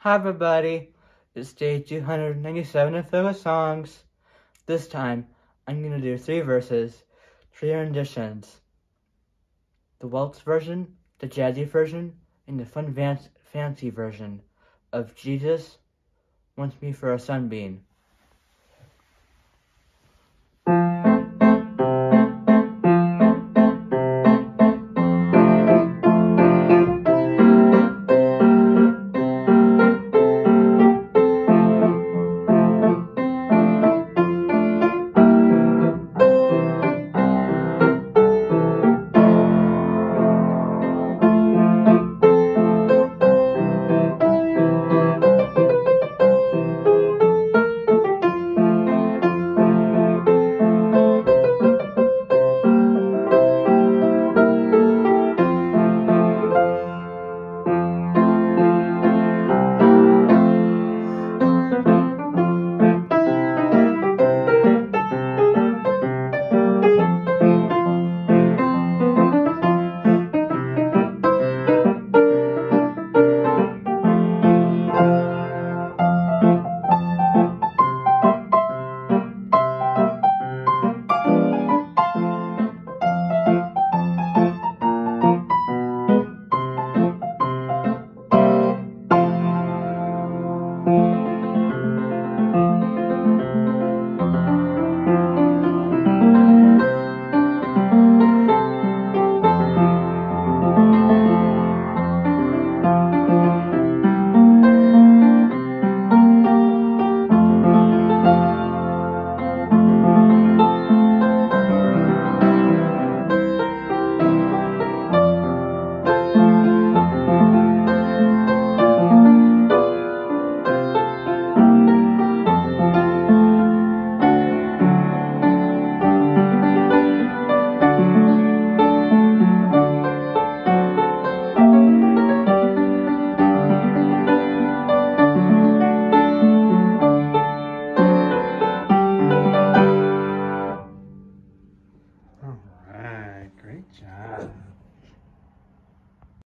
Hi everybody, it's day 297 of Focus Songs. This time, I'm going to do 3 verses, 3 renditions. The waltz version, the jazzy version, and the fun fancy version of Jesus Wants Me for a Sunbeam.